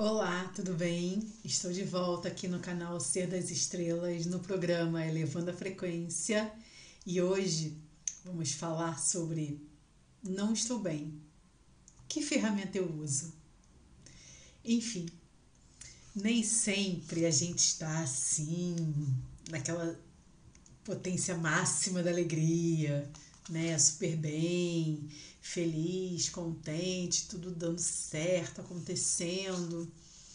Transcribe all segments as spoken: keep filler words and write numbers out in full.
Olá, tudo bem? Estou de volta aqui no canal Ser das Estrelas, no programa Elevando a Frequência, e hoje vamos falar sobre não estou bem. Que ferramenta eu uso? Enfim, nem sempre a gente está assim, naquela potência máxima da alegria, né? Super bem, feliz, contente, tudo dando certo, acontecendo.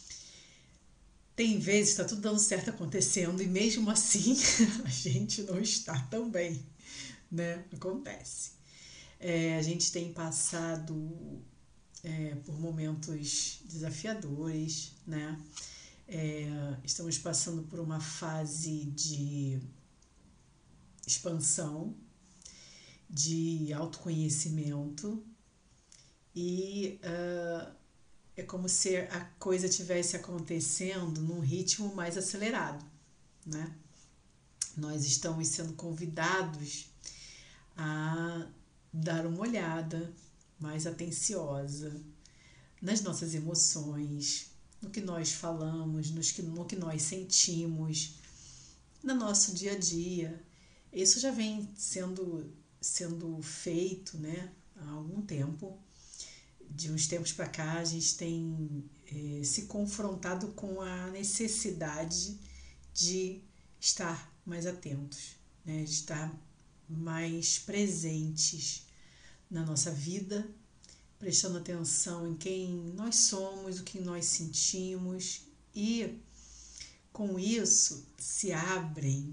Tem vezes que está tudo dando certo acontecendo e mesmo assim a gente não está tão bem, né? Acontece. É, a gente tem passado é, por momentos desafiadores, né? É, estamos passando por uma fase de expansão, de autoconhecimento e uh, é como se a coisa tivesse acontecendo num ritmo mais acelerado, né? Nós estamos sendo convidados a dar uma olhada mais atenciosa nas nossas emoções, no que nós falamos, nos que, no que nós sentimos, no nosso dia a dia. Isso já vem sendo, sendo feito, né, há algum tempo. De uns tempos para cá, a gente tem eh, se confrontado com a necessidade de estar mais atentos, né? De estar mais presentes na nossa vida, prestando atenção em quem nós somos, o que nós sentimos, e com isso se abrem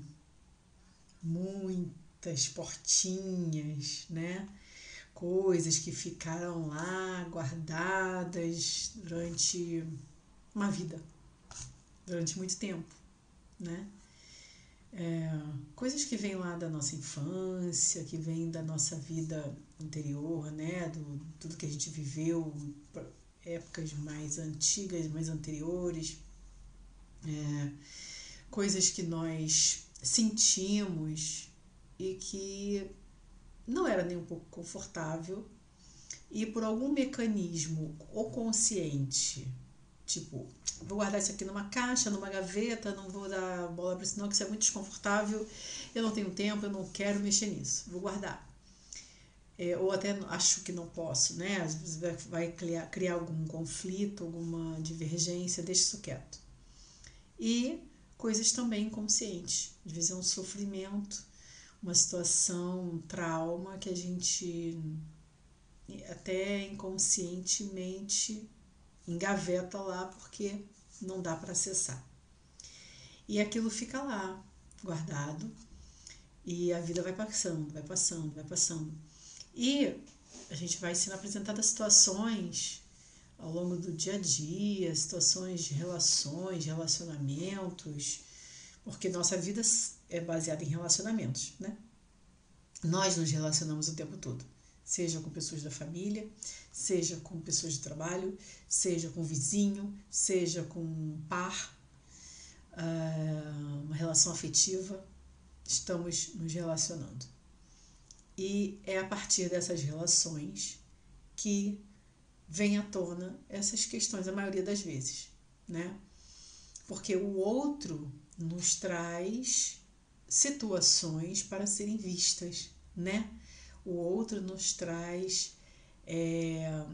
muitas portinhas, né? Coisas que ficaram lá guardadas durante uma vida, durante muito tempo, né? É, coisas que vêm lá da nossa infância, que vêm da nossa vida anterior, né? Do tudo que a gente viveu, épocas mais antigas, mais anteriores, é, coisas que nós sentimos e que não era nem um pouco confortável, e por algum mecanismo ou consciente, tipo, vou guardar isso aqui numa caixa, numa gaveta, não vou dar bola para isso não, que isso é muito desconfortável, eu não tenho tempo, eu não quero mexer nisso, vou guardar. É, ou até acho que não posso, né? Às vezes vai, vai criar, criar algum conflito, alguma divergência, deixa isso quieto. E coisas também inconscientes, às vezes é um sofrimento, uma situação, um trauma que a gente até inconscientemente engaveta lá porque não dá para acessar. E aquilo fica lá, guardado, e a vida vai passando, vai passando, vai passando. E a gente vai sendo apresentado a situações ao longo do dia a dia, situações de relações, relacionamentos, porque nossa vida é baseada em relacionamentos, né? Nós nos relacionamos o tempo todo, seja com pessoas da família, seja com pessoas de trabalho, seja com vizinho, seja com um par, uma relação afetiva, estamos nos relacionando. E é a partir dessas relações que vem à tona essas questões, a maioria das vezes, né? Porque o outro nos traz situações para serem vistas, né? O outro nos traz é,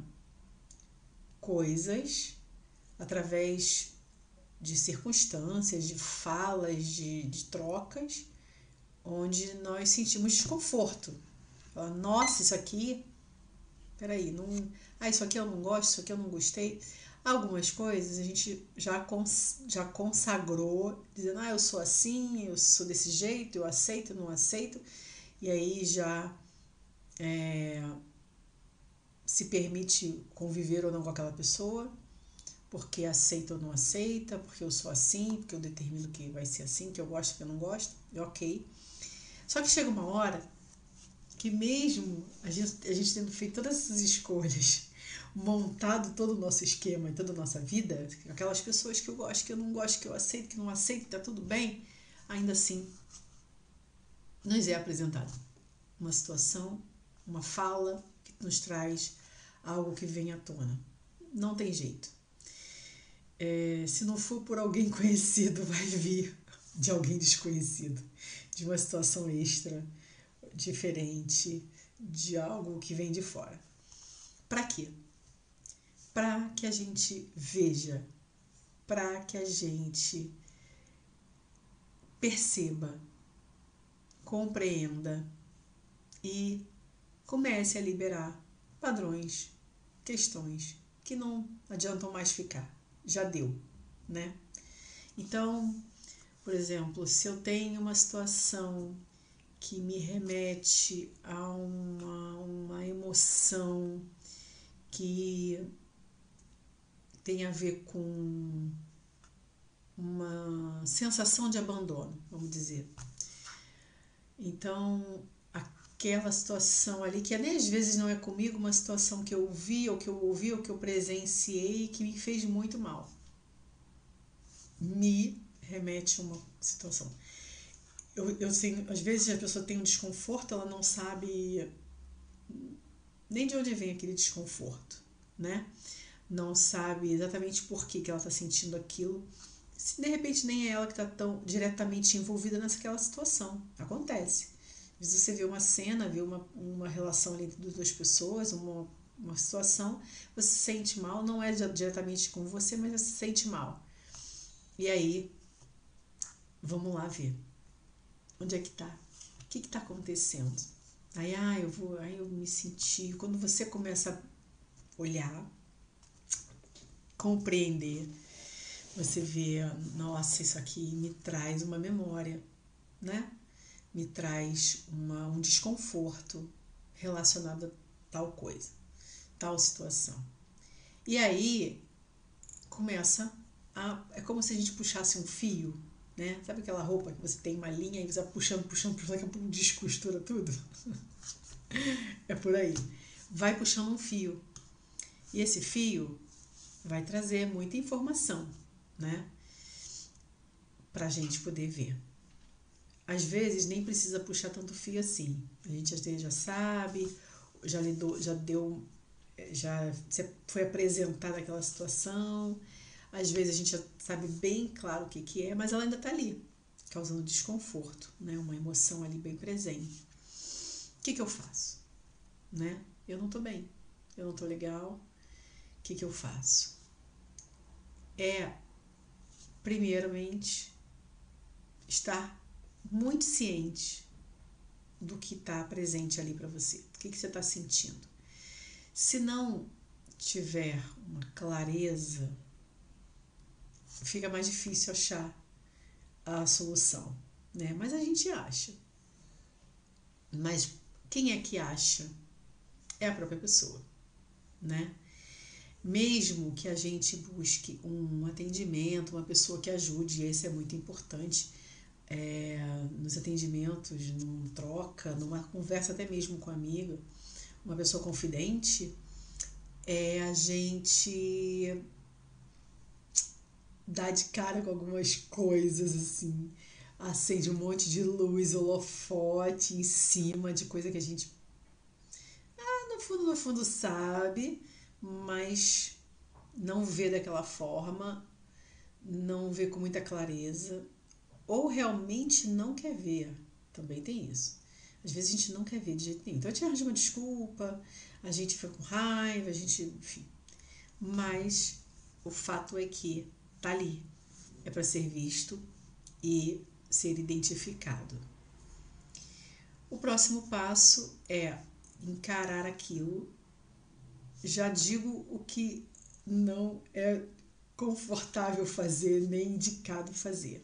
coisas através de circunstâncias, de falas, de, de trocas, onde nós sentimos desconforto. Nossa, isso aqui, peraí, não, ah, isso aqui eu não gosto, isso aqui eu não gostei. Algumas coisas a gente já, cons, já consagrou, dizendo, ah, eu sou assim, eu sou desse jeito, eu aceito, não aceito, e aí já é, se permite conviver ou não com aquela pessoa, porque aceita ou não aceita, porque eu sou assim, porque eu determino que vai ser assim, que eu gosto, que eu não gosto, e ok. Só que chega uma hora que mesmo a gente, a gente tendo feito todas essas escolhas, montado todo o nosso esquema e toda a nossa vida, aquelas pessoas que eu gosto, que eu não gosto, que eu aceito, que não aceito, que tá tudo bem, ainda assim nos é apresentado uma situação, uma fala que nos traz algo que vem à tona. Não tem jeito. É, se não for por alguém conhecido, vai vir de alguém desconhecido, de uma situação extra, diferente, de algo que vem de fora. Para quê? Para que a gente veja, para que a gente perceba, compreenda e comece a liberar padrões, questões que não adiantam mais ficar. Já deu, né? Então, por exemplo, se eu tenho uma situação que me remete a uma, uma emoção que tem a ver com uma sensação de abandono, vamos dizer. Então, aquela situação ali, que nem às vezes não é comigo, uma situação que eu vi, ou que eu ouvi, ou que eu presenciei, que me fez muito mal. Me remete a uma situação. Eu, eu sei, às vezes a pessoa tem um desconforto, ela não sabe nem de onde vem aquele desconforto, né? Não sabe exatamente por que, que ela está sentindo aquilo. Se de repente nem é ela que está tão diretamente envolvida naquela situação. Acontece. Às vezes você vê uma cena, vê uma, uma relação ali entre duas pessoas, uma, uma situação, você se sente mal, não é diretamente com você, mas você se sente mal. E aí, vamos lá ver. Onde é que tá? O que que tá acontecendo? Aí, ah, eu vou, aí eu me senti. Quando você começa a olhar, compreender, você vê, nossa, isso aqui me traz uma memória, né? Me traz uma, um desconforto relacionado a tal coisa, tal situação. E aí começa a. É como se a gente puxasse um fio, né? Sabe aquela roupa que você tem uma linha e você vai puxando, puxando, puxando, daqui a pouco descostura tudo? É por aí. Vai puxando um fio. E esse fio vai trazer muita informação, né? Pra gente poder ver. Às vezes nem precisa puxar tanto fio assim. A gente às vezes já sabe, já lidou, já deu, já foi apresentada aquela situação. Às vezes a gente já sabe bem claro o que, que é, mas ela ainda está ali, causando desconforto, né? Uma emoção ali bem presente. O que, que eu faço? Né? Eu não estou bem, eu não estou legal. O que, que eu faço? É, primeiramente, estar muito ciente do que está presente ali para você. O que, que você está sentindo? Se não tiver uma clareza, fica mais difícil achar a solução, né? Mas a gente acha. Mas quem é que acha? É a própria pessoa, né? Mesmo que a gente busque um atendimento, uma pessoa que ajude, esse é muito importante, é, nos atendimentos, numa troca, numa conversa até mesmo com a amiga, uma pessoa confidente, é a gente dar de cara com algumas coisas, assim, acende um monte de luz, holofote em cima de coisa que a gente, ah, no fundo, no fundo sabe, mas não vê daquela forma, não vê com muita clareza, ou realmente não quer ver. Também tem isso. Às vezes a gente não quer ver de jeito nenhum. Então a gente arranja uma desculpa, a gente fica com raiva, a gente, enfim. Mas o fato é que tá ali. É para ser visto e ser identificado. O próximo passo é encarar aquilo. Já digo o que não é confortável fazer, nem indicado fazer.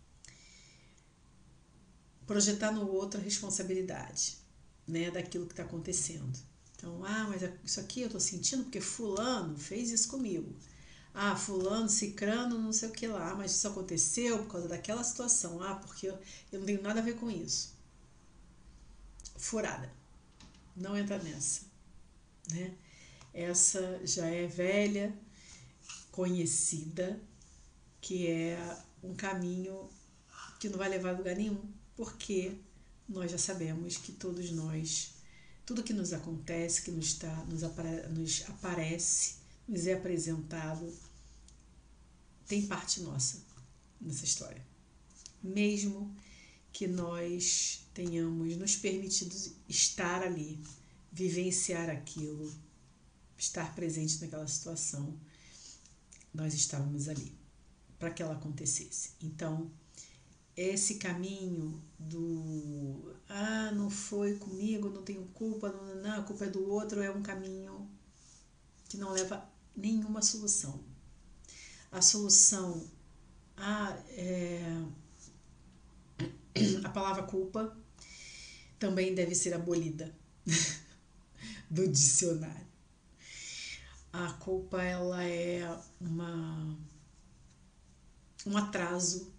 Projetar no outro a responsabilidade, né, daquilo que está acontecendo. Então, ah, mas isso aqui eu estou sentindo porque fulano fez isso comigo. Ah, fulano, cicrano, não sei o que lá, mas isso aconteceu por causa daquela situação. Ah, porque eu, eu não tenho nada a ver com isso. Furada. Não entra nessa, né? Essa já é velha, conhecida, que é um caminho que não vai levar a lugar nenhum, porque nós já sabemos que todos nós, tudo que nos acontece, que nos, tá, nos, apare, nos aparece, nos é apresentado, tem parte nossa nessa história. Mesmo que nós tenhamos nos permitido estar ali, vivenciar aquilo, estar presente naquela situação, nós estávamos ali para que ela acontecesse. Então, esse caminho do ah, não foi comigo, não tenho culpa, não, não, a culpa é do outro, é um caminho que não leva nenhuma solução. A solução, ah, é, a palavra culpa também deve ser abolida do dicionário. A culpa, ela é uma, um atraso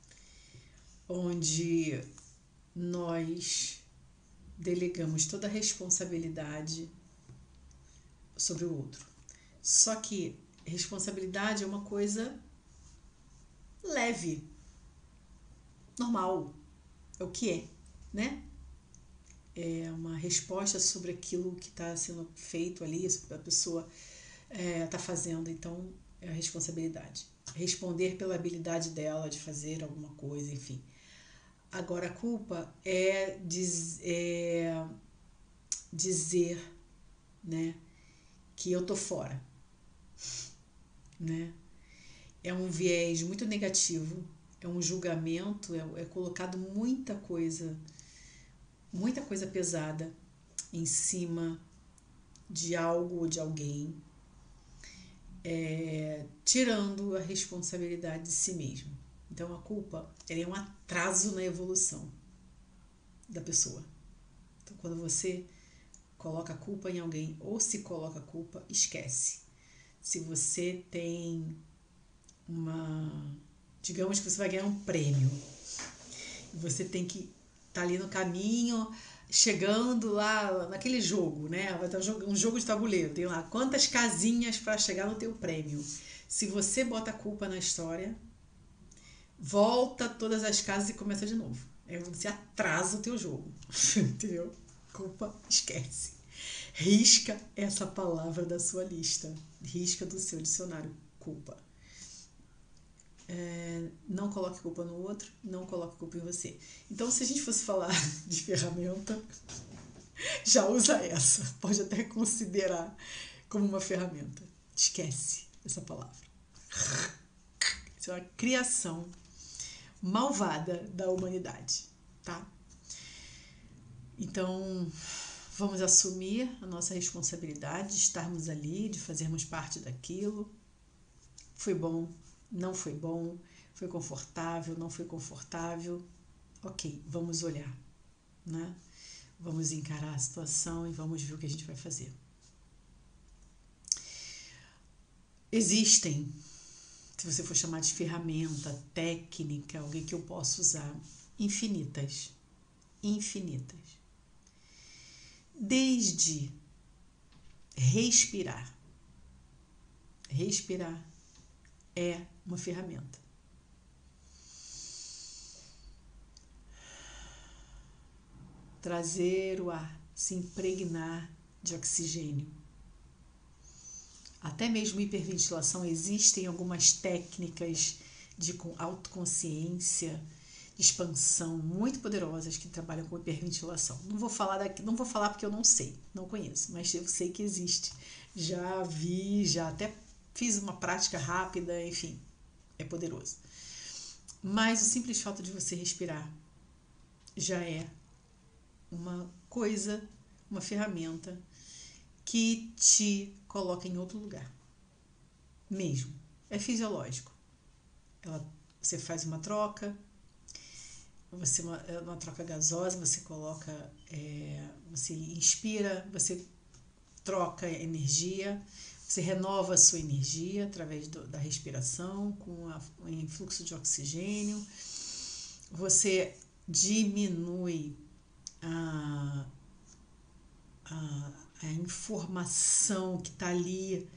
onde nós delegamos toda a responsabilidade sobre o outro. Só que responsabilidade é uma coisa leve, normal, é o que é, né? É uma resposta sobre aquilo que está sendo feito ali, sobre a pessoa está é, fazendo, então é a responsabilidade. Responder pela habilidade dela de fazer alguma coisa, enfim. Agora, a culpa é, diz, é dizer, né, que eu tô fora, né? É um viés muito negativo, é um julgamento, é, é colocado muita coisa, muita coisa pesada em cima de algo ou de alguém, é, tirando a responsabilidade de si mesmo. Então, a culpa ela é um atraso na evolução da pessoa. Então, quando você coloca a culpa em alguém ou se coloca a culpa, esquece. Se você tem uma... Digamos que você vai ganhar um prêmio. Você tem que estar tá ali no caminho, chegando lá naquele jogo, né? Vai ter um jogo de tabuleiro. Tem lá quantas casinhas para chegar no teu prêmio. Se você bota a culpa na história, volta todas as casas e começa de novo. Aí você atrasa o teu jogo. Entendeu? Culpa, esquece. Risca essa palavra da sua lista. Risca do seu dicionário. Culpa. É, não coloque culpa no outro, não coloque culpa em você. Então, se a gente fosse falar de ferramenta, já usa essa. Pode até considerar como uma ferramenta. Esquece essa palavra. Isso é uma criação malvada da humanidade, tá? Então, vamos assumir a nossa responsabilidade de estarmos ali, de fazermos parte daquilo. Foi bom, não foi bom, foi confortável, não foi confortável. Ok, vamos olhar, né? Vamos encarar a situação e vamos ver o que a gente vai fazer. Existem, se você for chamar de ferramenta, técnica, alguém que eu possa usar, infinitas, infinitas. Desde respirar. Respirar é uma ferramenta. Trazer o ar, se impregnar de oxigênio. Até mesmo hiperventilação, existem algumas técnicas de autoconsciência, expansão muito poderosas que trabalham com hiperventilação. Não vou falar daqui, não vou falar porque eu não sei, não conheço, mas eu sei que existe. Já vi, já até fiz uma prática rápida, enfim, é poderoso. Mas o simples fato de você respirar já é uma coisa, uma ferramenta que te coloca em outro lugar. Mesmo. É fisiológico. Ela, você faz uma troca, você uma, uma troca gasosa, você coloca, é, você inspira, você troca energia, você renova a sua energia através do, da respiração, com a, o influxo de oxigênio, você diminui a, a, a informação que está ali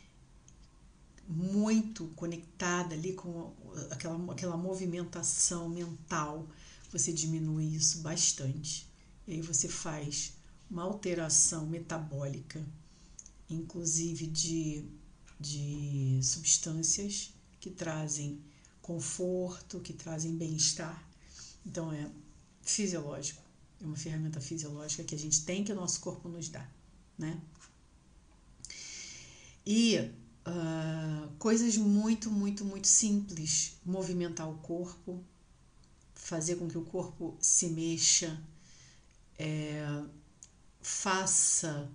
muito conectada ali com aquela, aquela movimentação mental, você diminui isso bastante. E aí você faz uma alteração metabólica, inclusive de, de substâncias que trazem conforto, que trazem bem-estar. Então é fisiológico, é uma ferramenta fisiológica que a gente tem, que o nosso corpo nos dá, né? E uh, coisas muito, muito, muito simples: movimentar o corpo, fazer com que o corpo se mexa, é, faça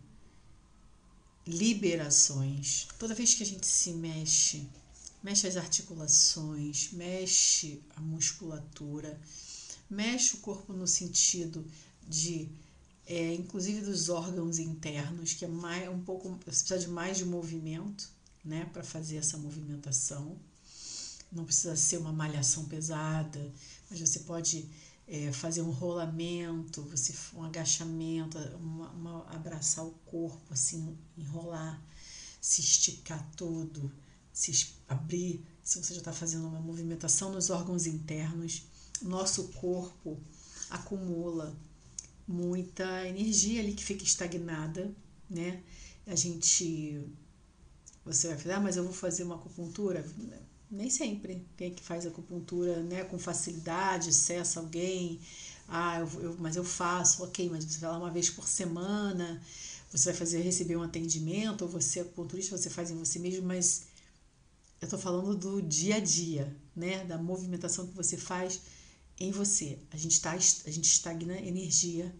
liberações. Toda vez que a gente se mexe, mexe as articulações, mexe a musculatura, mexe o corpo no sentido de, é, inclusive dos órgãos internos, que é mais, um pouco, você precisa de mais de movimento, né, para fazer essa movimentação. Não precisa ser uma malhação pesada, mas você pode é, fazer um rolamento, você, um agachamento, uma, uma, abraçar o corpo, assim, enrolar, se esticar todo, se abrir. Se você já está fazendo uma movimentação nos órgãos internos, nosso corpo acumula muita energia ali que fica estagnada, né? A gente, você vai falar, ah, mas eu vou fazer uma acupuntura. Nem sempre. Quem que faz acupuntura, né, com facilidade, cessa alguém, ah, eu, eu, mas eu faço, ok, mas você vai lá uma vez por semana, você vai fazer, receber um atendimento, ou você é acupunturista, você faz em você mesmo, mas eu tô falando do dia a dia, né, da movimentação que você faz em você. A gente, tá, a gente estagna energia,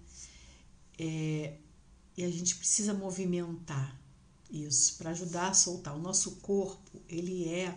é, e a gente precisa movimentar isso para ajudar a soltar. O nosso corpo, ele é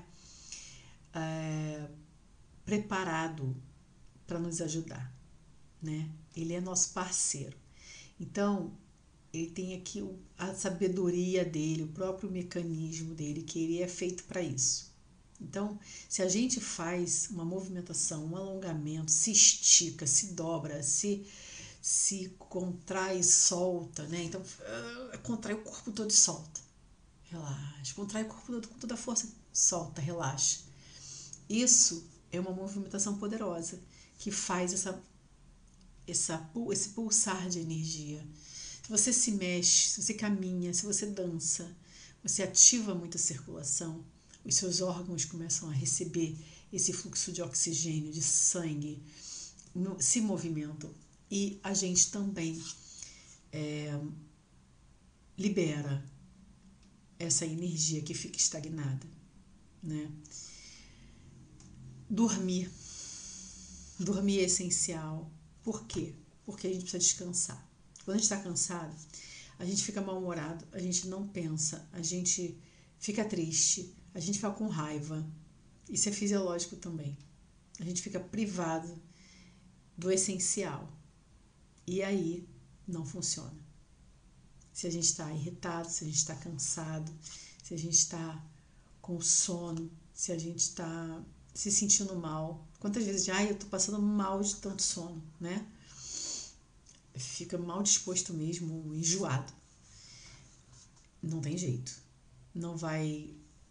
É, preparado para nos ajudar, né? Ele é nosso parceiro. Então, ele tem aqui o, a sabedoria dele, o próprio mecanismo dele, que ele é feito para isso. Então, se a gente faz uma movimentação, um alongamento, se estica, se dobra, se, se contrai e solta, né? Então, uh, contrai o corpo todo e solta. Relaxa. Contrai o corpo todo com toda a força, solta, relaxa. Isso é uma movimentação poderosa que faz essa, essa, esse pulsar de energia. Se você se mexe, se você caminha, se você dança, você ativa muito a circulação, os seus órgãos começam a receber esse fluxo de oxigênio, de sangue, se movimentam. E a gente também é, libera essa energia que fica estagnada, né? Dormir. Dormir é essencial. Por quê? Porque a gente precisa descansar. Quando a gente está cansado, a gente fica mal-humorado, a gente não pensa, a gente fica triste, a gente fica com raiva. Isso é fisiológico também. A gente fica privado do essencial. E aí não funciona. Se a gente está irritado, se a gente está cansado, se a gente está com sono, se a gente está se sentindo mal. Quantas vezes, ai, eu tô passando mal de tanto sono, né? Fica mal disposto mesmo, enjoado. Não tem jeito. Não vai...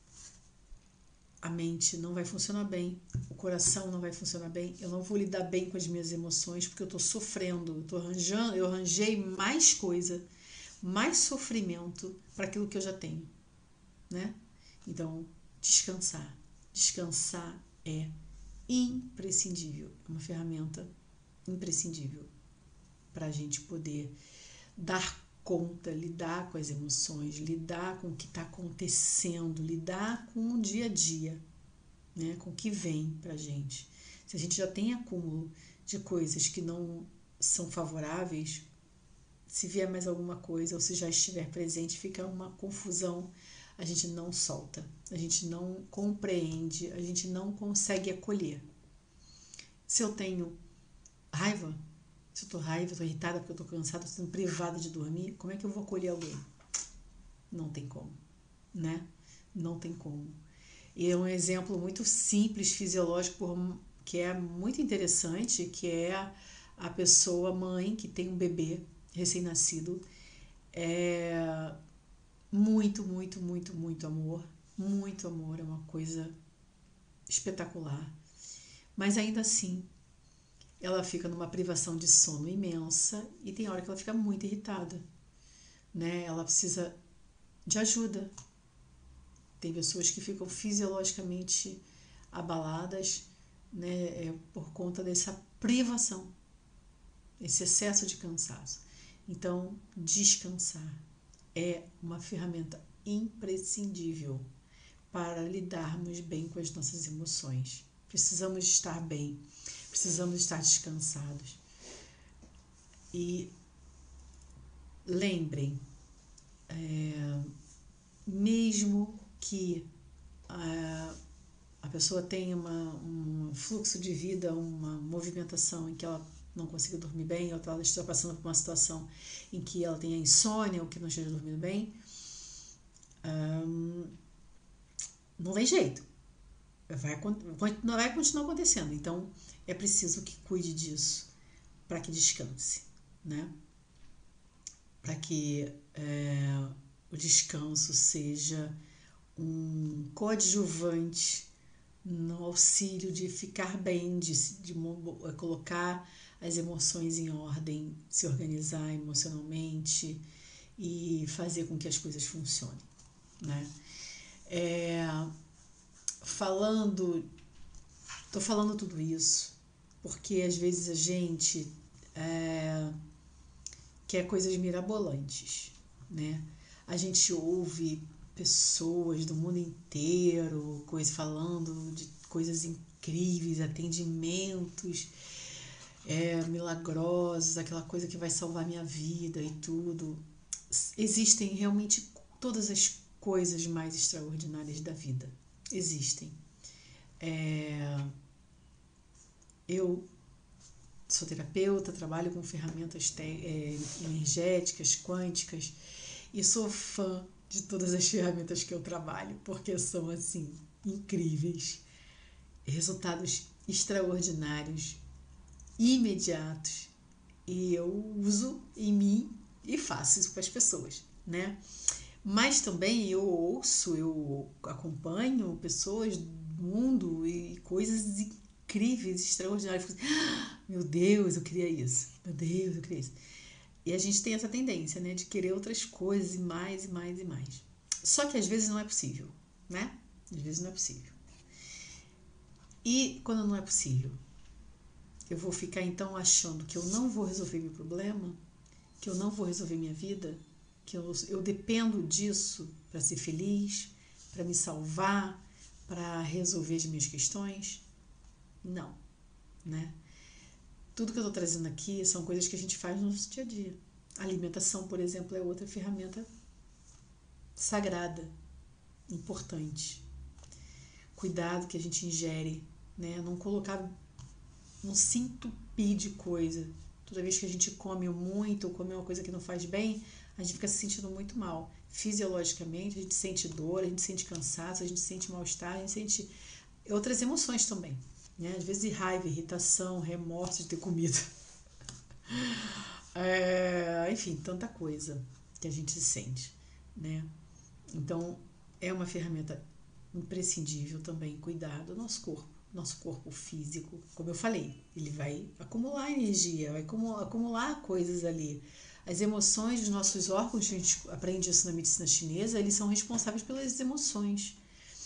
A mente não vai funcionar bem, o coração não vai funcionar bem, eu não vou lidar bem com as minhas emoções porque eu tô sofrendo, eu tô arranjando, eu arranjei mais coisa, mais sofrimento para aquilo que eu já tenho, né? Então, descansar. Descansar é imprescindível, é uma ferramenta imprescindível para a gente poder dar conta, lidar com as emoções, lidar com o que está acontecendo, lidar com o dia a dia, né, com o que vem para a gente. Se a gente já tem acúmulo de coisas que não são favoráveis, se vier mais alguma coisa ou se já estiver presente, fica uma confusão, a gente não solta, a gente não compreende, a gente não consegue acolher. Se eu tenho raiva, se eu tô raiva, eu tô irritada porque eu tô cansada, tô sendo privada de dormir, como é que eu vou acolher alguém? Não tem como, né? Não tem como. E é um exemplo muito simples, fisiológico, que é muito interessante, que é a pessoa, mãe, que tem um bebê recém-nascido, é muito, muito, muito, muito amor, muito amor, é uma coisa espetacular. Mas ainda assim, ela fica numa privação de sono imensa e tem hora que ela fica muito irritada, né? Ela precisa de ajuda. Tem pessoas que ficam fisiologicamente abaladas, né, é por conta dessa privação, esse excesso de cansaço. Então, descansar é uma ferramenta imprescindível para lidarmos bem com as nossas emoções. Precisamos estar bem, precisamos estar descansados. E lembrem, é, mesmo que a, a pessoa tenha uma, um fluxo de vida, uma movimentação em que ela não consiga dormir bem, ou ela esteja passando por uma situação em que ela tenha insônia ou que não esteja dormindo bem, hum, não tem jeito. Vai, vai continuar acontecendo. Então, é preciso que cuide disso para que descanse, né? Para que é, o descanso seja um coadjuvante no auxílio de ficar bem, de, de, de colocar as emoções em ordem, se organizar emocionalmente e fazer com que as coisas funcionem, né? É, falando, tô falando tudo isso porque às vezes a gente é, quer coisas mirabolantes, né? A gente ouve pessoas do mundo inteiro coisa, falando de coisas incríveis, atendimentos é, milagrosos, aquela coisa que vai salvar minha vida e tudo. Existem realmente todas as coisas mais extraordinárias da vida. Existem. É, eu sou terapeuta, trabalho com ferramentas te, é, energéticas, quânticas, e sou fã de todas as ferramentas que eu trabalho, porque são, assim, incríveis. Resultados extraordinários, imediatos, e eu uso em mim e faço isso para as pessoas, né? Mas também eu ouço, eu acompanho pessoas do mundo e coisas incríveis, extraordinárias. Meu Deus, eu queria isso. Meu Deus, eu queria isso. E a gente tem essa tendência, né, de querer outras coisas e mais, e mais, e mais. Só que às vezes não é possível, né? Às vezes não é possível. E quando não é possível, eu vou ficar então achando que eu não vou resolver meu problema, que eu não vou resolver minha vida, que eu, eu dependo disso para ser feliz, para me salvar, para resolver as minhas questões. Não, né? Tudo que eu estou trazendo aqui são coisas que a gente faz no nosso dia a dia. A alimentação, por exemplo, é outra ferramenta sagrada, importante. Cuidado que a gente ingere, né? Não colocar, não se entupir de coisa. Toda vez que a gente come muito ou come uma coisa que não faz bem, a gente fica se sentindo muito mal. Fisiologicamente, a gente sente dor, a gente sente cansaço, a gente sente mal-estar, a gente sente outras emoções também, né? Às vezes raiva, irritação, remorso de ter comido. É, enfim, tanta coisa que a gente se sente, né? Então, é uma ferramenta imprescindível também cuidar do nosso corpo, nosso corpo físico. Como eu falei, ele vai acumular energia, vai acumular coisas ali. As emoções dos nossos órgãos, a gente aprende isso na medicina chinesa, eles são responsáveis pelas emoções.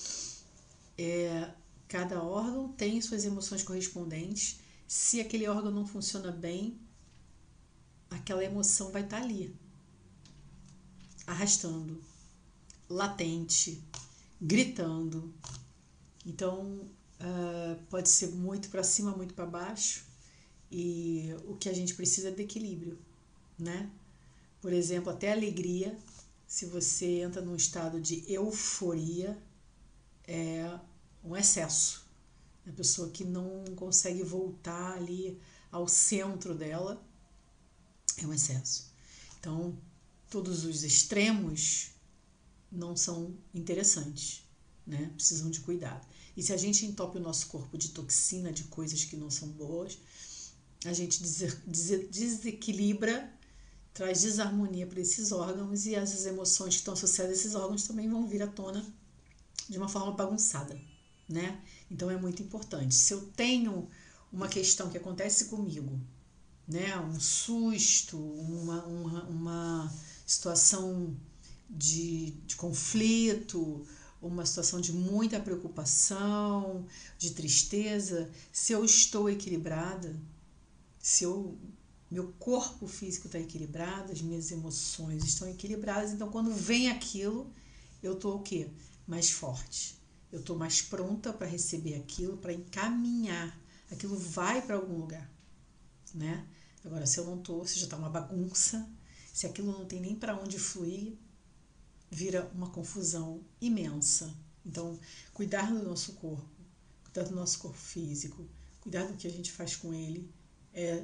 É, cada órgão tem suas emoções correspondentes. Se aquele órgão não funciona bem, aquela emoção vai estar ali, arrastando, latente, gritando. Então, uh, pode ser muito para cima, muito para baixo, e o que a gente precisa é de equilíbrio, né? Por exemplo, até a alegria, se você entra num estado de euforia, é um excesso. A pessoa que não consegue voltar ali ao centro dela é um excesso. Então, todos os extremos não são interessantes, né? Precisam de cuidado. E se a gente entope o nosso corpo de toxina, de coisas que não são boas, a gente desequilibra, traz desarmonia para esses órgãos, e as emoções que estão associadas a esses órgãos também vão vir à tona de uma forma bagunçada, né? Então é muito importante. Se eu tenho uma questão que acontece comigo, né, um susto, uma, uma, uma situação de, de conflito, uma situação de muita preocupação, de tristeza, se eu estou equilibrada, se eu, meu corpo físico está equilibrado, as minhas emoções estão equilibradas, então quando vem aquilo, eu estou o quê? Mais forte. Eu estou mais pronta para receber aquilo, para encaminhar. Aquilo vai para algum lugar, né? Agora, se eu não estou, se já está uma bagunça, se aquilo não tem nem para onde fluir, vira uma confusão imensa. Então, cuidar do nosso corpo, cuidar do nosso corpo físico, cuidar do que a gente faz com ele é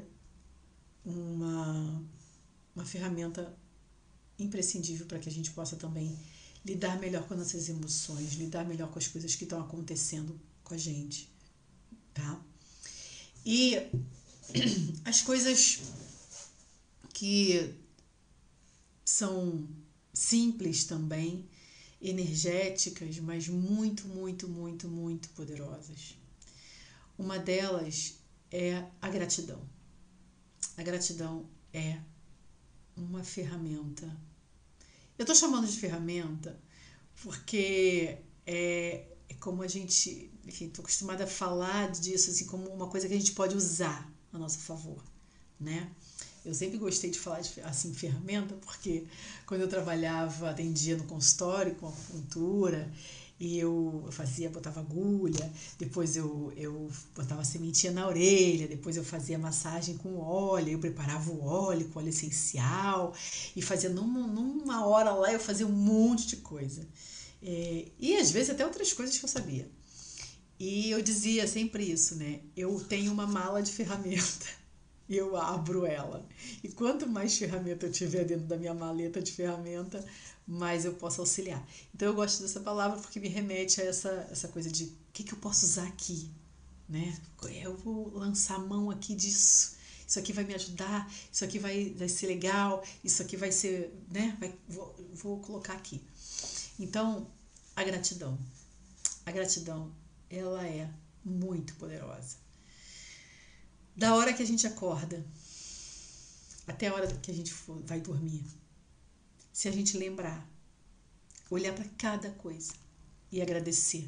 uma, uma ferramenta imprescindível para que a gente possa também lidar melhor com nossas emoções, lidar melhor com as coisas que estão acontecendo com a gente, tá? E as coisas que são simples também, energéticas, mas muito, muito, muito, muito poderosas. Uma delas é a gratidão. A gratidão é uma ferramenta. Eu estou chamando de ferramenta porque é, é como a gente, enfim, estou acostumada a falar disso assim, como uma coisa que a gente pode usar a nosso favor, né? Eu sempre gostei de falar de, assim, ferramenta, porque quando eu trabalhava, atendia no consultório com acupuntura, e eu fazia, botava agulha, depois eu, eu botava sementinha na orelha, depois eu fazia massagem com óleo, eu preparava o óleo com óleo essencial, e fazia numa, numa hora lá, eu fazia um monte de coisa. É, e às vezes até outras coisas que eu sabia. E eu dizia sempre isso, né? Eu tenho uma mala de ferramenta. E eu abro ela. E quanto mais ferramenta eu tiver dentro da minha maleta de ferramenta, mais eu posso auxiliar. Então eu gosto dessa palavra porque me remete a essa, essa coisa de o que, que eu posso usar aqui, né? Eu vou lançar a mão aqui disso. Isso aqui vai me ajudar, isso aqui vai, vai ser legal, isso aqui vai ser, né? Vai, vou, vou colocar aqui. Então, a gratidão. A gratidão, ela é muito poderosa. Da hora que a gente acorda até a hora que a gente for, vai dormir, se a gente lembrar, olhar para cada coisa e agradecer,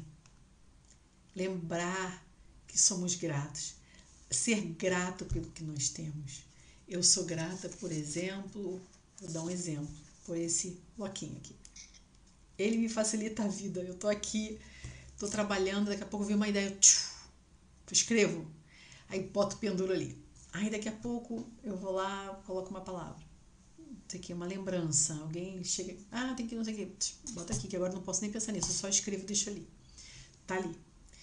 lembrar que somos gratos, ser grato pelo que nós temos. Eu sou grata, por exemplo, vou dar um exemplo, por esse bloquinho aqui. Ele me facilita a vida. Eu tô aqui, tô trabalhando, daqui a pouco vem uma ideia, tchiu, escrevo. Aí boto o penduro ali. Aí daqui a pouco eu vou lá, coloco uma palavra. Isso aqui é uma lembrança. Alguém chega, ah, tem que não sei o que. Bota aqui, que agora não posso nem pensar nisso. Eu só escrevo e deixo ali. Tá ali.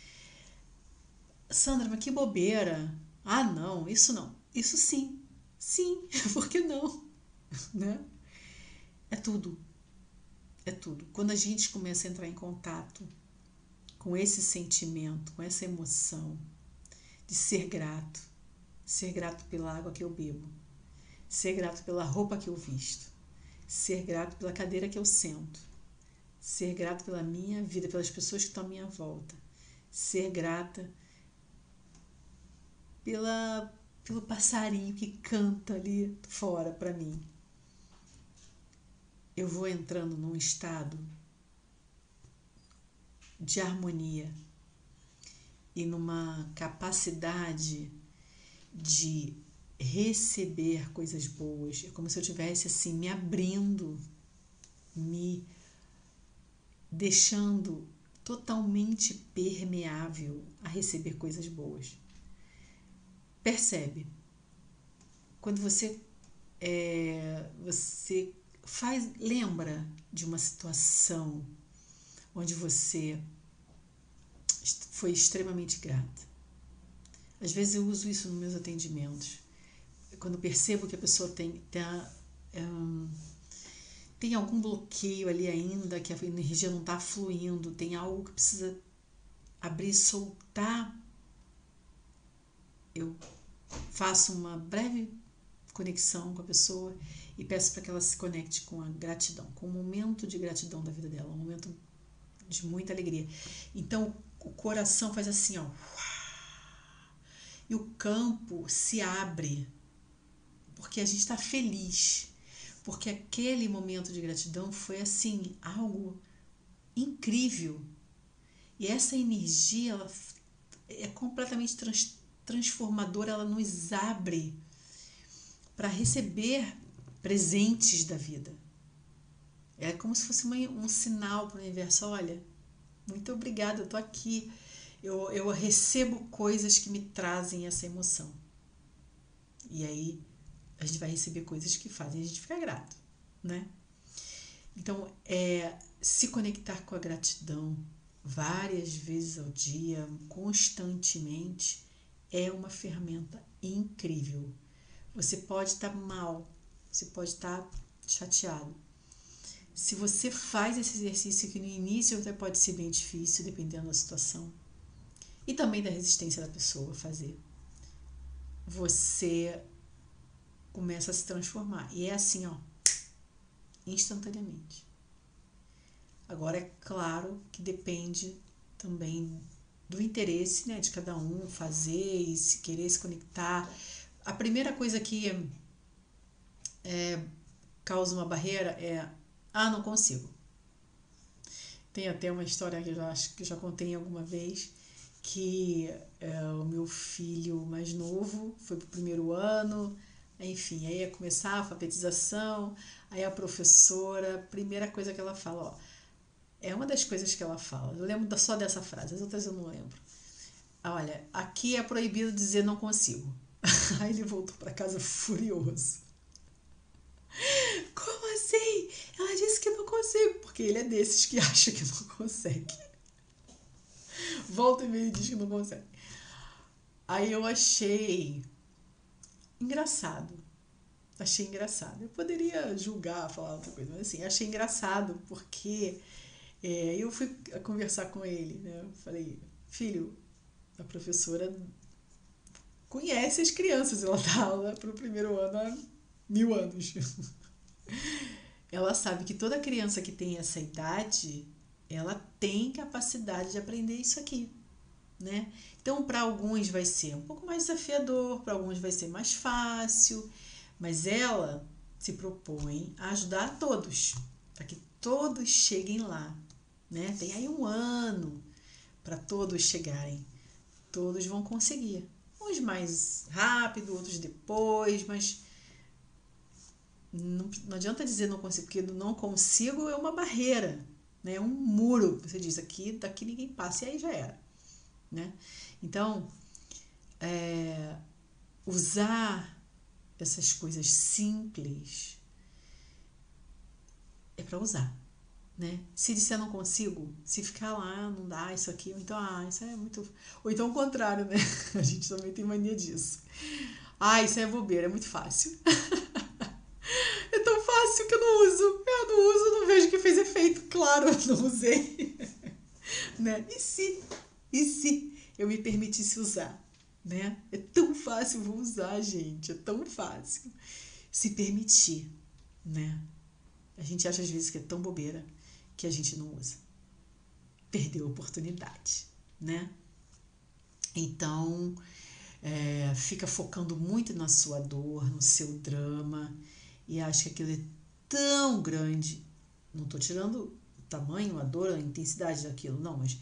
Sandra, mas que bobeira. Ah, não, isso não. Isso sim. Sim, por que não? Né? É tudo. É tudo. Quando a gente começa a entrar em contato com esse sentimento, com essa emoção, de ser grato, ser grato pela água que eu bebo, ser grato pela roupa que eu visto, ser grato pela cadeira que eu sento, ser grato pela minha vida, pelas pessoas que estão à minha volta, ser grata pela, pelo passarinho que canta ali fora para mim. Eu vou entrando num estado de harmonia e numa capacidade de receber coisas boas. É como se eu estivesse assim, me abrindo, me deixando totalmente permeável a receber coisas boas. Percebe? Quando você, é, você faz, lembra de uma situação onde você foi extremamente grata. Às vezes eu uso isso nos meus atendimentos. Quando percebo que a pessoa tem, tem, um, tem algum bloqueio ali ainda, que a energia não está fluindo, tem algo que precisa abrir e soltar, eu faço uma breve conexão com a pessoa e peço para que ela se conecte com a gratidão, com o momento de gratidão da vida dela, um momento de muita alegria. Então o coração faz assim, ó, e o campo se abre, porque a gente está feliz, porque aquele momento de gratidão foi assim, algo incrível. E essa energia, ela é completamente trans, transformadora, ela nos abre para receber presentes da vida. É como se fosse uma, um sinal para o universo: olha, muito obrigada, eu estou aqui. Eu, eu recebo coisas que me trazem essa emoção. E aí a gente vai receber coisas que fazem a gente ficar grato, né? Então, é, se conectar com a gratidão várias vezes ao dia, constantemente, é uma ferramenta incrível. Você pode estar mal, você pode estar chateado. Se você faz esse exercício, que no início até pode ser bem difícil, dependendo da situação, e também da resistência da pessoa a fazer, você começa a se transformar. E é assim, ó, instantaneamente. Agora, é claro que depende também do interesse, né, de cada um fazer e se querer se conectar. A primeira coisa que é, causa uma barreira é: ah, não consigo. Tem até uma história que eu já, acho que já contei alguma vez, que é, o meu filho mais novo foi pro primeiro ano, enfim, aí ia começar a alfabetização, aí a professora, primeira coisa que ela fala, ó, é uma das coisas que ela fala, eu lembro só dessa frase, as outras eu não lembro. Olha, aqui é proibido dizer não consigo. Aí ele voltou para casa furioso. Como assim? Ela disse que não consigo, porque ele é desses que acha que não consegue. Volta e meia e diz que não consegue. Aí eu achei engraçado. Achei engraçado. Eu poderia julgar, falar outra coisa, mas assim, achei engraçado porque é, eu fui conversar com ele, né? Eu falei: filho, a professora conhece as crianças, ela dá aula para o primeiro ano há mil anos. Ela sabe que toda criança que tem essa idade, ela tem capacidade de aprender isso aqui, né? Então, para alguns vai ser um pouco mais desafiador, para alguns vai ser mais fácil, mas ela se propõe a ajudar todos, para que todos cheguem lá, né? Tem aí um ano para todos chegarem, todos vão conseguir. Uns mais rápido, outros depois, mas não, não adianta dizer não consigo, porque não consigo é uma barreira, né? Um muro. Você diz aqui, daqui ninguém passa, e aí já era, né? Então, é, usar essas coisas simples é para usar, né? Se disser não consigo, se ficar lá, não dá isso aqui, ou então, ah, isso é muito... Ou então o contrário, né? A gente também tem mania disso. Ah, isso é bobeira, é muito fácil. É tão fácil que eu não uso. Eu não uso, não vejo que fez efeito. Claro, eu não usei. Né? E se? E se eu me permitisse usar? Né? É tão fácil, vou usar, gente. É tão fácil. Se permitir, né? A gente acha às vezes que é tão bobeira que a gente não usa. Perdeu a oportunidade, né? Então, é, fica focando muito na sua dor, no seu drama, e acha que aquilo é tão grande. Não estou tirando o tamanho, a dor, a intensidade daquilo, não, mas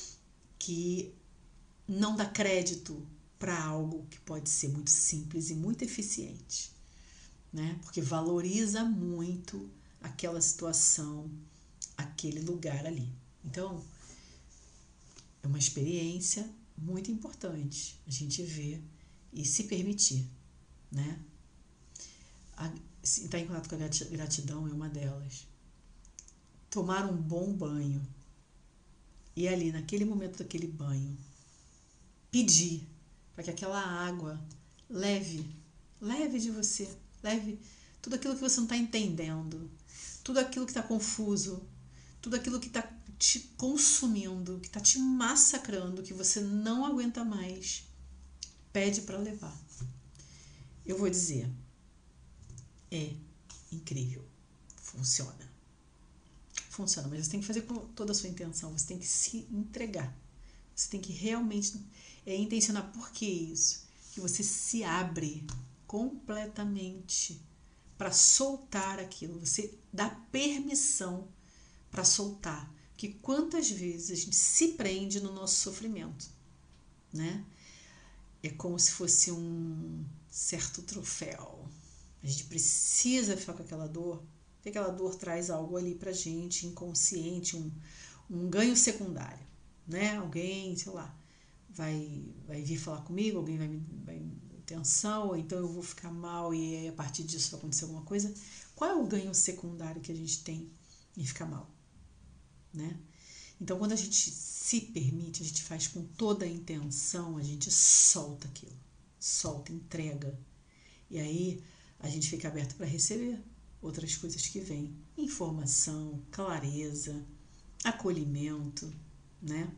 que não dá crédito para algo que pode ser muito simples e muito eficiente, né? Porque valoriza muito aquela situação, aquele lugar ali. Então, é uma experiência muito importante a gente ver e se permitir, né? Estar em contato com a gratidão é uma delas. Tomar um bom banho e ali, naquele momento daquele banho, pedir para que aquela água leve, leve de você, leve tudo aquilo que você não está entendendo, tudo aquilo que está confuso, tudo aquilo que está te consumindo, que está te massacrando, que você não aguenta mais, pede para levar. Eu vou dizer, é incrível, funciona. Funciona, mas você tem que fazer com toda a sua intenção, você tem que se entregar, você tem que realmente é, intencionar. Por que isso? Que você se abre completamente para soltar aquilo, você dá permissão para soltar, que quantas vezes a gente se prende no nosso sofrimento, né? É como se fosse um certo troféu. A gente precisa ficar com aquela dor, porque aquela dor traz algo ali pra gente, inconsciente, um, um ganho secundário, né? Alguém, sei lá, vai, vai vir falar comigo, alguém vai me vai me atenção, ou então eu vou ficar mal e aí, a partir disso vai acontecer alguma coisa. Qual é o ganho secundário que a gente tem em ficar mal, né? Então, quando a gente se permite, a gente faz com toda a intenção, a gente solta aquilo, solta, entrega. E aí a gente fica aberto para receber outras coisas que vêm. Informação, clareza, acolhimento, né?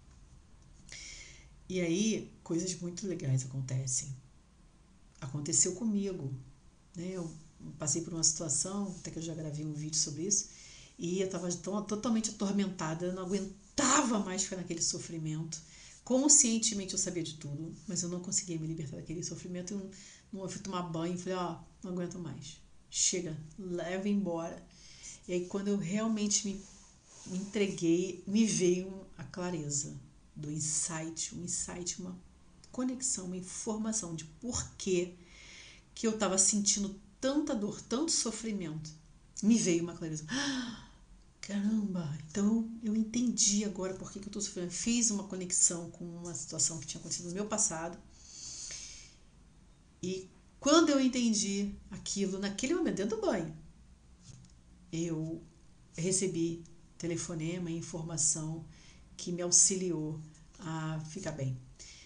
E aí coisas muito legais acontecem. Aconteceu comigo, né? Eu passei por uma situação, até que eu já gravei um vídeo sobre isso, e eu estava totalmente atormentada, eu não aguentava mais ficar naquele sofrimento. Conscientemente eu sabia de tudo, mas eu não conseguia me libertar daquele sofrimento. Eu, não, eu fui tomar banho e falei, ó, oh, não aguento mais. Chega, leva embora. E aí quando eu realmente me, me entreguei, me veio a clareza do insight, um insight, uma conexão, uma informação de por que que eu estava sentindo tanta dor, tanto sofrimento. Me veio uma clareza. Caramba, então eu entendi agora por que, que eu estou sofrendo. Fiz uma conexão com uma situação que tinha acontecido no meu passado. E quando eu entendi aquilo, naquele momento, dentro do banho, eu recebi telefonema e informação que me auxiliou a ficar bem.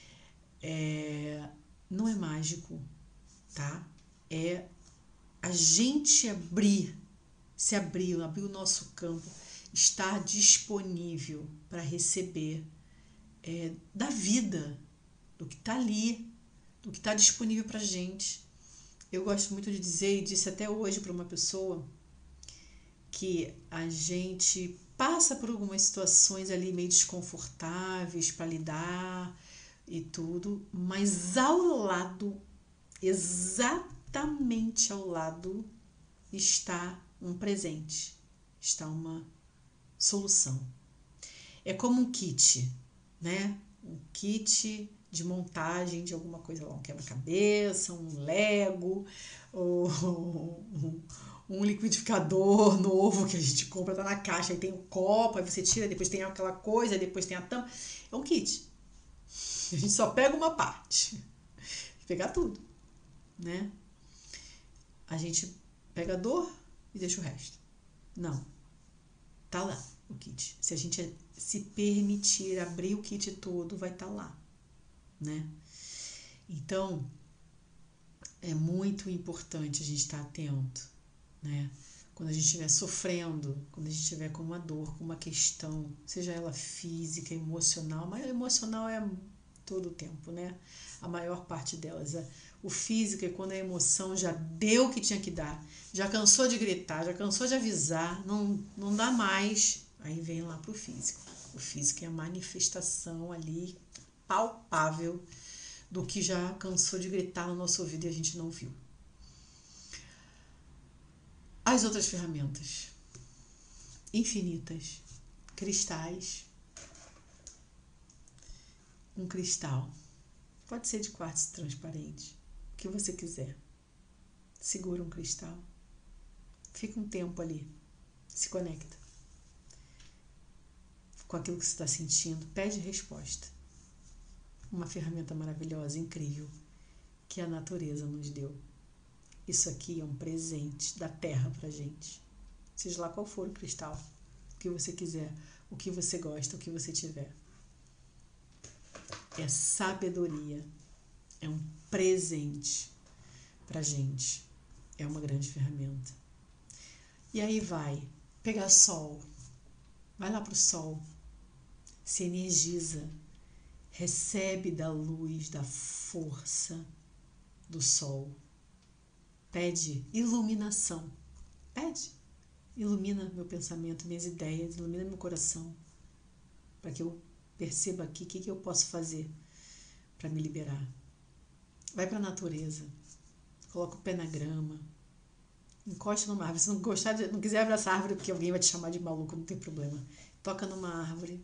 É, não é mágico, tá? É a gente abrir, se abrir, abrir o nosso campo, estar disponível para receber é, da vida, do que está ali, do que está disponível para a gente. Eu gosto muito de dizer, e disse até hoje para uma pessoa, que a gente passa por algumas situações ali meio desconfortáveis para lidar e tudo, mas ao lado, exatamente ao lado, está um presente, está uma solução. É como um kit, né? Um kit de montagem de alguma coisa lá, um quebra-cabeça, um Lego, ou um, um liquidificador novo que a gente compra, tá na caixa, aí tem o copo, aí você tira, depois tem aquela coisa, depois tem a tampa. É um kit. A gente só pega uma parte. Pegar tudo, né? A gente pega a dor e deixa o resto. Não. Tá lá o kit. Se a gente se permitir abrir o kit todo, vai estar lá, né? Então, é muito importante a gente estar atento, né? Quando a gente estiver sofrendo, quando a gente estiver com uma dor, com uma questão, seja ela física, emocional, mas emocional é todo o tempo, né? A maior parte delas. É o físico é quando a emoção já deu o que tinha que dar, já cansou de gritar, já cansou de avisar, não, não dá mais, aí vem lá pro físico. O físico é a manifestação ali palpável do que já cansou de gritar no nosso ouvido e a gente não viu. As outras ferramentas, infinitas, cristais, um cristal, pode ser de quartzo transparente, o que você quiser. Segura um cristal, fica um tempo ali, se conecta com aquilo que você está sentindo, pede resposta. Uma ferramenta maravilhosa, incrível, que a natureza nos deu. Isso aqui é um presente da terra pra gente. Seja lá qual for o cristal, o que você quiser, o que você gosta, o que você tiver. É sabedoria, é um presente pra gente. É uma grande ferramenta. E aí vai, pegar sol, vai lá pro sol, se energiza, recebe da luz, da força do sol. Pede iluminação. Pede. Ilumina meu pensamento, minhas ideias, ilumina meu coração. Para que eu perceba aqui o que, que eu posso fazer para me liberar. Vai para a natureza. Coloca o pé na grama. Encosta numa árvore. Se não, gostar de, não quiser abraçar a árvore porque alguém vai te chamar de maluco, não tem problema. toca numa árvore,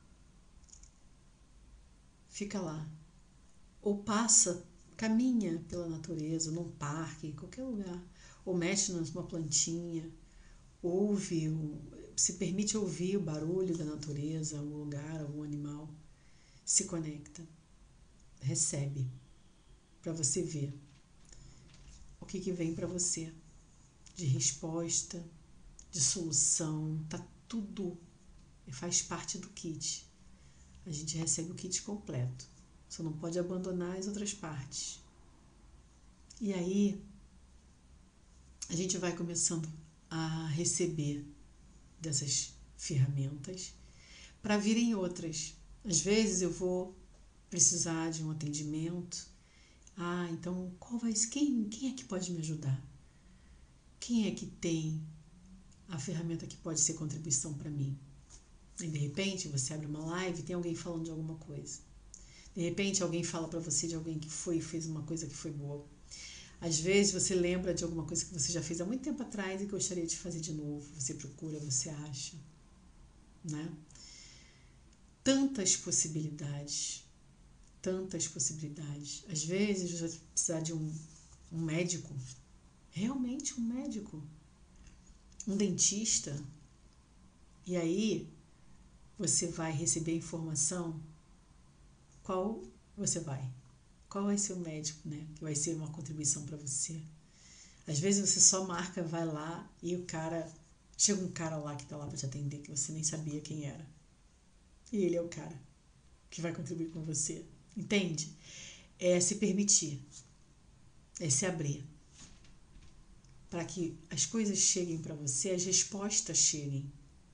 fica lá. Ou passa, caminha pela natureza, num parque, em qualquer lugar. Ou mexe numa plantinha, ouve, se permite ouvir o barulho da natureza, algum lugar, algum animal. Se conecta, recebe, para você ver o que, que vem para você de resposta, de solução, tá tudo, faz parte do kit. A gente recebe o kit completo, só não pode abandonar as outras partes. E aí, a gente vai começando a receber dessas ferramentas para virem outras. Às vezes eu vou precisar de um atendimento. Ah, então qual vai ser? Quem, quem é que pode me ajudar? Quem é que tem a ferramenta que pode ser contribuição para mim? E de repente você abre uma live e tem alguém falando de alguma coisa. De repente alguém fala para você de alguém que foi e fez uma coisa que foi boa. Às vezes você lembra de alguma coisa que você já fez há muito tempo atrás e que gostaria de fazer de novo. Você procura, você acha, né? Tantas possibilidades, tantas possibilidades. Às vezes você vai precisar de um, um médico, realmente um médico, um dentista, e aí você vai receber informação. Qual você vai? Qual vai ser o médico, né? Que vai ser uma contribuição para você. Às vezes você só marca, vai lá e o cara... Chega um cara lá que tá lá para te atender que você nem sabia quem era. E ele é o cara que vai contribuir com você. Entende? É se permitir. É se abrir. Para que as coisas cheguem para você, as respostas cheguem.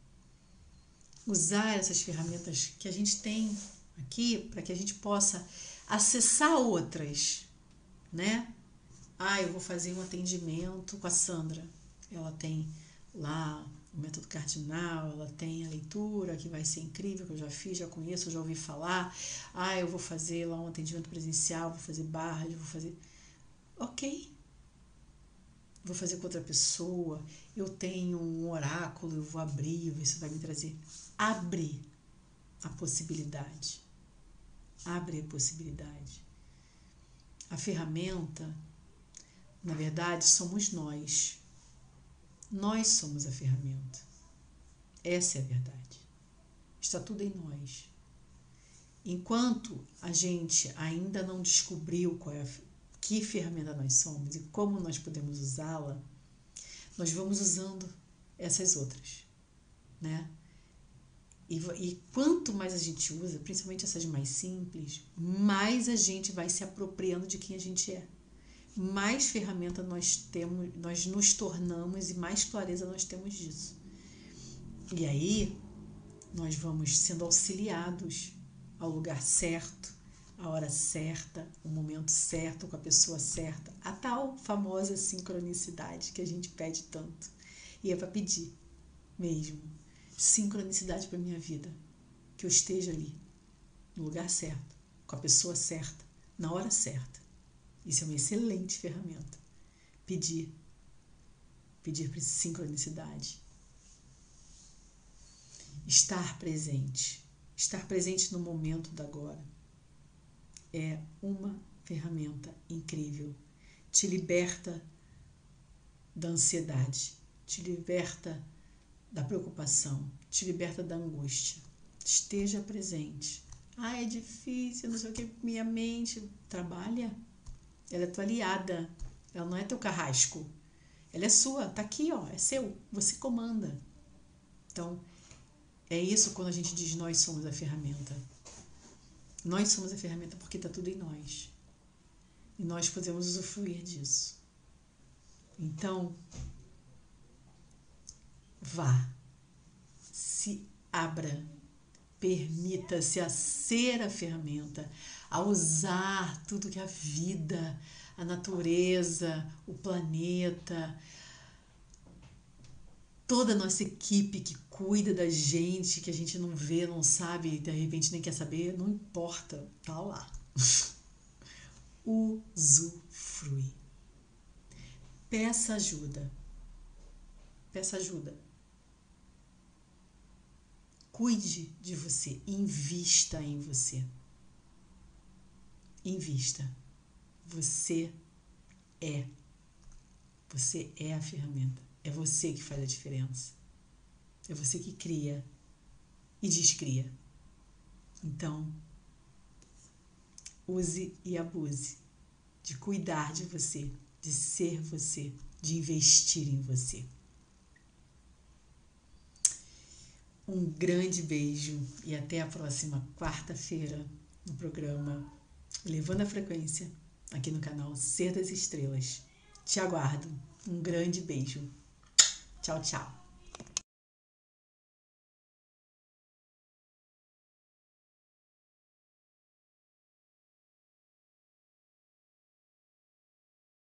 Usar essas ferramentas que a gente tem aqui para que a gente possa acessar outras, né? Ah, eu vou fazer um atendimento com a Sandra. Ela tem lá o método cardinal, ela tem a leitura que vai ser incrível, que eu já fiz, já conheço, já ouvi falar. Ah, eu vou fazer lá um atendimento presencial, vou fazer barras, vou fazer... Ok. Vou fazer com outra pessoa. Eu tenho um oráculo, eu vou abrir, isso vai me trazer. Abre a possibilidade. Abre a possibilidade. A ferramenta, na verdade, somos nós. Nós somos a ferramenta. Essa é a verdade. Está tudo em nós. Enquanto a gente ainda não descobriu qual é a, que ferramenta nós somos e como nós podemos usá-la, nós vamos usando essas outras, né? E, e quanto mais a gente usa, principalmente essas mais simples, mais a gente vai se apropriando de quem a gente é. Mais ferramenta nós temos, nós nos tornamos e mais clareza nós temos disso. E aí nós vamos sendo auxiliados ao lugar certo, à hora certa, o momento certo, com a pessoa certa, a tal famosa sincronicidade que a gente pede tanto. E é para pedir mesmo, sincronicidade para minha vida, que eu esteja ali, no lugar certo, com a pessoa certa, na hora certa. Isso é uma excelente ferramenta. Pedir. Pedir para sincronicidade. Estar presente. Estar presente no momento da agora. É uma ferramenta incrível. Te liberta da ansiedade. Te liberta da preocupação. Te liberta da angústia. Esteja presente. Ah, é difícil, não sei o que. Minha mente trabalha. Ela é tua aliada. Ela não é teu carrasco. Ela é sua. Tá aqui, ó. É seu. Você comanda. Então, é isso quando a gente diz nós somos a ferramenta. Nós somos a ferramenta porque tá tudo em nós. E nós podemos usufruir disso. Então, vá. Se abra. Permita-se a ser a ferramenta, a usar tudo que a vida, a natureza, o planeta, toda a nossa equipe que cuida da gente, que a gente não vê, não sabe, de repente nem quer saber, não importa, tá lá. Usufrui. Peça ajuda. Peça ajuda. Cuide de você, invista em você. Invista. Você é. Você é a ferramenta. É você que faz a diferença. É você que cria e descria. Então, use e abuse de cuidar de você, de ser você, de investir em você. Um grande beijo e até a próxima quarta-feira no programa Elevando a Frequência, aqui no canal Ser das Estrelas. Te aguardo. Um grande beijo. Tchau, tchau.